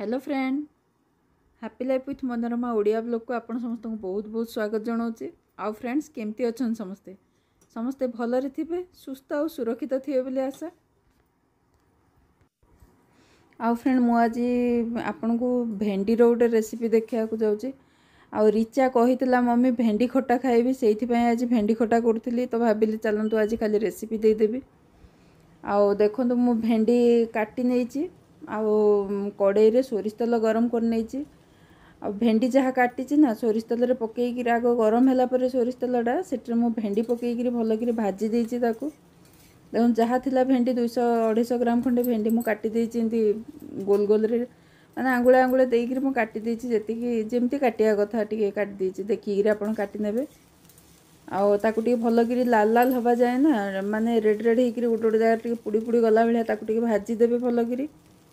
Hello friend, happy life with Manorama Odia blog को आपण समस्त बहुत बहुत स्वागत जनाऊँगी। आउ फ्रेंड्स केमती अच्छा समस्ते समस्ते भलरे थे सुस्थ और सुरक्षित थे बोली आशा। आउ फ्रेंड मु आज आपन को भेंडी रोटे रेसिपी देखा जाऊँगी। आउ रिचा कही मम्मी भेंडी खटा खाइबी से आज भेंडी खटा करूँ तो भाविली चलतु आज खाली रेसिपी देदेवी। आउ देखो मु भेंडी काटी नहीं आउ कड़े रे सोरिष तेल गरम कर नहीं आ भेंडी जहाँ काटी ना सोरिष तेल पकईकि आग गरम है सोरिष तेलटा से मु भेंडी पकईकि भलक भाजी देती देखो जहाँ थिला भेंडी 200-250 ग्राम खंडे भेंडी मु काटी देती गोल गोल रे माने आंगुले आंगुले देकर मु काटी देती जी जमती काटिया कथा टी काटी देती देखिए आपड़ काटी नेबे। आउ ताकू टे भलक लाल लाल हवा जाए ना माने रेड रेड होकर गोटे गोटे जगह टे पुड़ी पुड़ी गला भाया ताकू भाजी देबे भलक।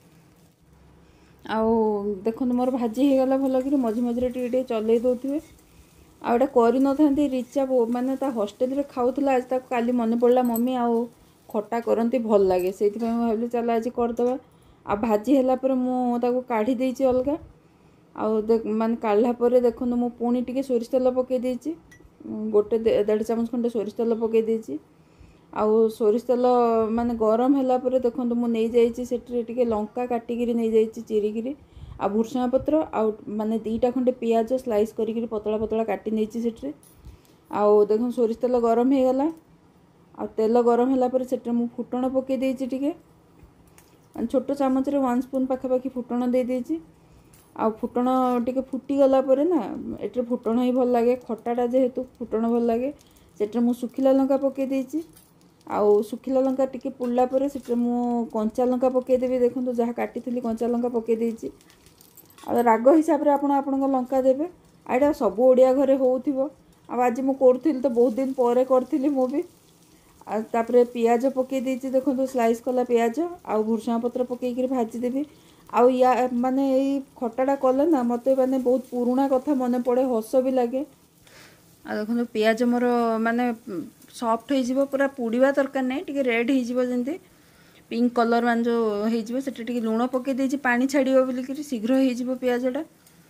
आउ देखो मोर भाजी हो गला भलक मझे मझे टे चल दौथे आउटा कर न रिचा माने ता हॉस्टेल रे खाऊला आज तक काली मन पड़ा मम्मी आउ खटा करती भल लगे से भाविली चल आज करदे आ भाजी है मुझे काढ़ी देती अलग आउ मान काढ़ला देखो मु पुणी टी सोरिष तेल पकई देती गोटे 1.5 चामच खंडे सोरिष तेल पकई देती आउ सोरिष तेल माने गरम है देखो मुझे से लंका काटिकी नहीं जाइए चिरिकी आ भुर्संगा पत्र आउ माने 2टा खंडे पियाज स्लाइस करी पतला पतला काटी नहीं से आउ देखो सोरिष तेल गरम हो गला आ तेल गरम है से मु फुटण पकई देती टे छोट चामच 1 स्पून पाखापाखि फुटण दे देती आ फुटण टे फुटीगला ना ये फुटण ही भल लगे खटाटा जेहेतु फुटण भल लगे से मु सुखिला लंका पकई देती आउ सुखिला लंका टिके पुड़ला से मु कंचा लंका पकईदेवी देखो जहाँ काटी कंचा लंका पकई देती आ राग हिसाब से आपण लंका देवे आईटा सब ओडिया घरे होउथिबो आज मु करूଥିଲି तो बहुत दिन पर करथिली मु भी तापरे पियाज पकई देती देखो स्लाइस कला पियाज आउ भुर्संगा पत्र पकईकि भाजी देवी आउ या माने यही खटाटा कले ना मत माने बहुत पुराणा कथा मन पड़े हस भी लगे आ देखो पियाज मोर माने सॉफ्ट हो पूरा पुड़वा दरकार नहीं टी रेड हो पिंक कलर मान जो हो लुण पकई देती पानी छाड़ो बोलिक शीघ्र हो पियाजटा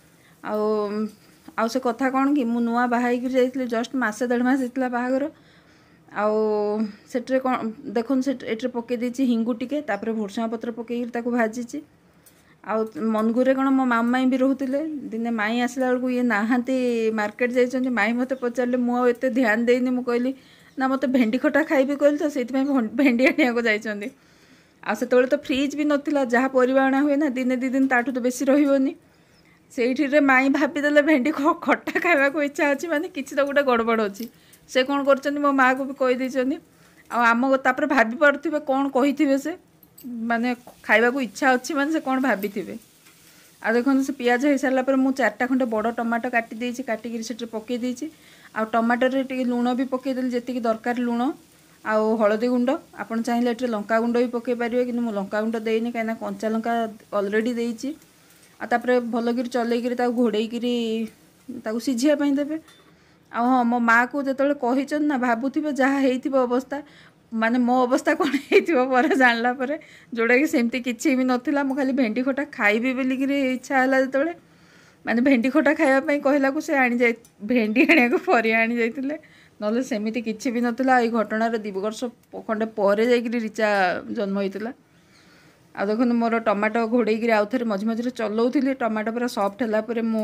आउ से कथा कौन कि मु नुआ बाहाई जाइए जस्ट मसे 1.5 मास होता बाहागर आउ से कौन देखो से पकई देती हिंगू टिके तापर भुर्संगा पत्र पकईकि भाजी आउ मनगुरे कौन मो मामाई भी रोते दिने माई आसला बेलू ये नहांती मार्केट जाइए माई मत पचारे मुझे ध्यान देनी मु कहली ना मत भेंडी खटा खाइबी कहली तो से भेंडी आनिया जाइए आ से तो फ्रिज भी नाला जहाँ परिवा अणा हुए ना दिने 2 दिन ताठू तो बेसी रही से माई भापीदे भेंडी खटा खावा को इच्छा अच्छी माने किसी तो गोटे गड़बड़ अच्छी से कौन कर मो माँ को भी कहीदे आम तापर भाभी पारे कौन कही से माने खाइबा को इच्छा अच्छी माने से कौन भाभी थे आ देखो से पियाज हो सारापर मुझे 4टा खंडे बड़ टमाटो काटी देती काटिकी से पकई देती आ टमाटर टे लुण भी पकईदेली जी दरकार लुण आउ हलदी गुंड आपन चाहिए ये लंका गुंड भी पकई पारे कि लंका गुंड देनी कहीं कंचा लंका अलरेडी देती आपर भलक चलैकि घोड़ेकरी सीझापी देवे आ हाँ मो माँ को जो कही ना भावुवे जहाँ हो अवस्था माने मो अवस्था कौन हो जानला जोड़ा कि सेमती किसी भी नाला मु खाली भेंडी खटा खाइबी बोलिक इच्छा है जो माने भेंडी खटा खायापी कहला को से आनी जाए भेंडी आने पर आनी जाते ना सेमती किसी भी नाला ये घटनार 2 वर्ष खंडे पर रिचा जन्म होता आ देखो मोर टमाटो घोड़ेकि आउ थे मझे मझे चलाऊली टमाटो पूरा सॉफ्ट है मु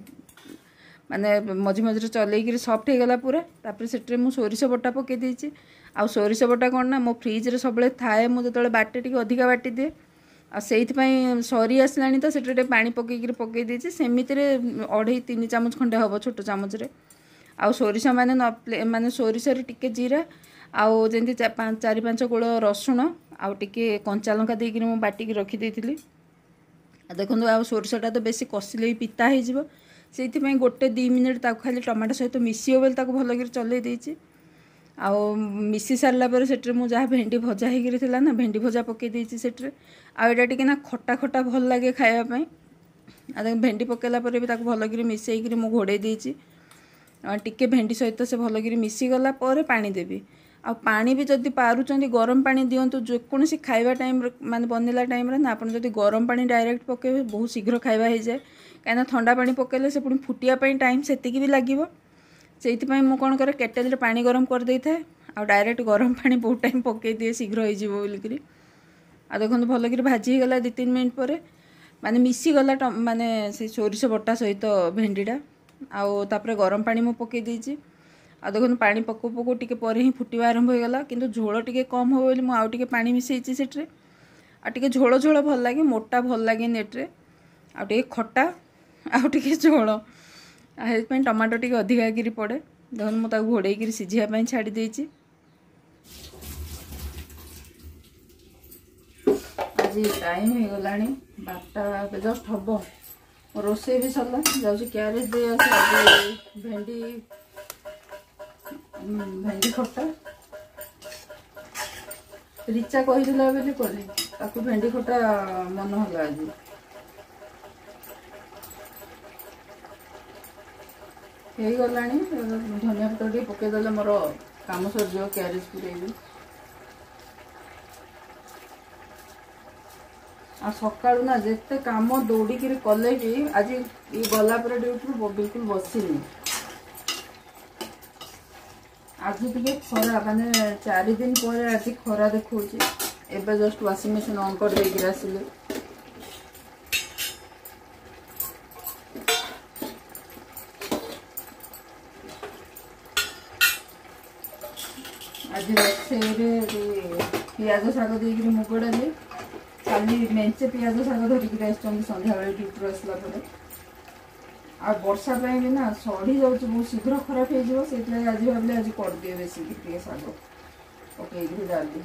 माने मझे मझे चलैकि सॉफ्ट हो गला पूरा तापर से मु सोरिष बटा पकई देती आ सोरिष बटा कौन ना मो फ्रिज रे सब थाए मुझे जो बाटे टी अधिका बाटी दिए आ से सरी आसला तो से पानी पकईकि पकई देती सेमिति 2.5-3 चामच खंडे हम छोट चामच रे आउ सोरिष माने माने सोरिष टिके जीरा आउ जमी 4-5 गोल रसुण आउ टिके कंचा लंका देकर मुझे बाटिकी रखीदी देखो आ सोरिषटा तो बेसी कषिले पिता हो से 1-2 मिनिट खाली टमाटो सहित मिसी बोली भलक चल देती आउ मिसी सारा से मुझे भेंडी भजा होता ना भेंडी भजा पकई देती से आटा टी ना खटा खटा भल लगे खायापी आ भेंडी पकईला भी भलक मिसईकि मुझे घोड़े देती टिके भेंडी सहित से भलक मिसीगला पानी देवी आ पानी भी जदि पारुचंदी गरम पानी दियंतु जेकोसी खाइबा टाइम माने बनैला टाइम रे ना आपण जदि गरम पानी डायरेक्ट पकेबे बहुत शीघ्र खाइबा हो जाए कहीं ठंडा पानी पकेले से पुणी फुटिया टाइम सेतिकी भी लागिवो से मु कौन करे केटेल रे पानी गरम कर दे थाए आ डायरेक्ट गरम पानी बहुत टाइम पकई दिए शीघ्र हो बोलिकी आ देखो भलक भाजी गला 2-3 मिनट पर माने मिसी गला माने से सोरिष बटा सहित भेंडीटा आउे गरम पानी मु पकई देछि आ देखो पानी पकू पकू टिके पर ही फुटवा आरंभ हो गला किंतु झोल टिके कम हो बोली मु आउ टिके पानी मिसेछि सेट्रे आ टिके झोल झोल भल लागे मोटा भल लागे नेट्रे आ टिके खट्टा आ टिके झोल आ टमाटो टिके अधिका गिरी पड़े देखो मु ताको घोड़े गिरी सिझिया पई छाड़ी देछि आज टाइम हो गलानी 12टा जस्ट हबो रोसे भी सरला जाउछि क्यारेज दे आसे भेंडी खट्टा रिचा कहिला बेले कले ताकू भेंडी खट्टा मन होला आज हे गलानी धनिया पत्र टे पके देले मोर काम सरजियो क्यारेज पुरेबी आ सकाळु ना जेते काम दौड़ी किरी कले भी आज ये गला पर ड्यूटी बिल्कुल बसिनी आज टे खरा माने 4 दिन पर आज खरा देखो एबे जस्ट वाशिंग मशीन ऑन कर देगी आसिले आज रोसे पियाज शाग देकर मुग डाली खाली मेंचे पियाज शाग धरिकी आसुँच सन्ध्या बेले ड्यूटी आसला आ वर्षा भी ना सड़ी जाऊँ बहुत शीघ्र खराब हो आज भाविले आज कर दिए बेसिक शाग पकई डाली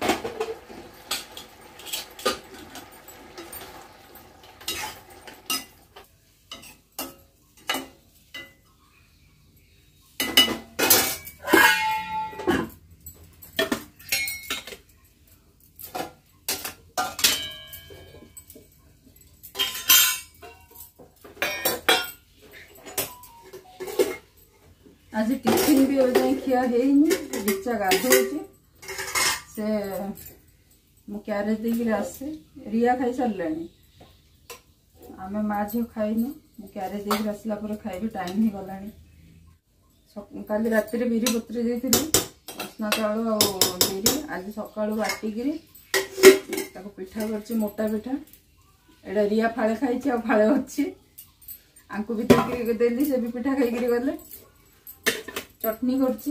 आज टिफिन भी हो जाए खिया है रिचा गाधोची से मु क्यारेज देकर आसे रिया खाई सारे आम माँ झील खाइनु मु क्यारेज देकर आसला खाइबी टाइम ही गलानी काली राति बिरी बतरी देती रसना चाउल आ बिरी आज सका बाटिकी पिठा कर मोटा पिठा एटा रिया फाड़े खाई फाड़े अच्छी आंकु भी देली से भी पिठा खाई गले चटनी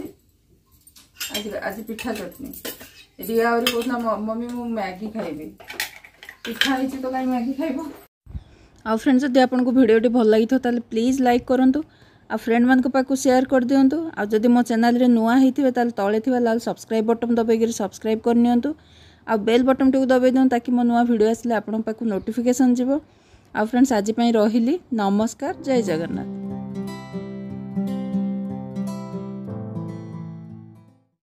कर आज पिठा चटनी रिया और कहना मम्मी मु मैगी खाइबी पिठा है तो कहीं मैगी खाइब आ फ्रेंड्स जब आपको भिडियोटी भल लगी तो प्लीज लाइक करूँ आ फ्रेंड मान पाक शेयर कर दिंतु आ जदि मो चैनल रे नुआ होइथिबे ताल तळे थिबा लाल सब्सक्राइब बटन दबाई सब्सक्राइब कर नियंतु आ बेल बटन टी दबाई दियंतु ताकि मो नुआ वीडियो आसले आपन पाक नोटिफिकेशन जीवो आ फ्रेंड्स आज पई रहिली नमस्कार जय जगन्नाथ।